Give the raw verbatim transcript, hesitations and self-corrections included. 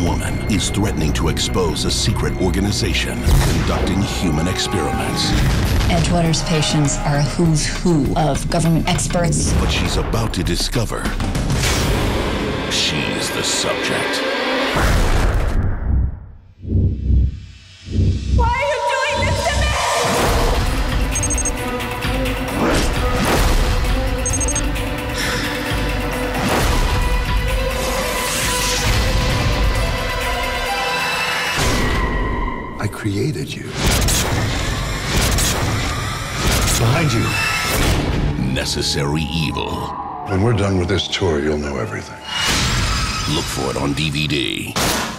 woman is threatening to expose a secret organization conducting human experiments. Edgewater's patients are a who's who of government experts. But she's about to discover she's the subject. Why are you doing this to me? I created you. Behind you. Necessary Evil. When we're done with this tour, you'll know everything. Look for it on D V D.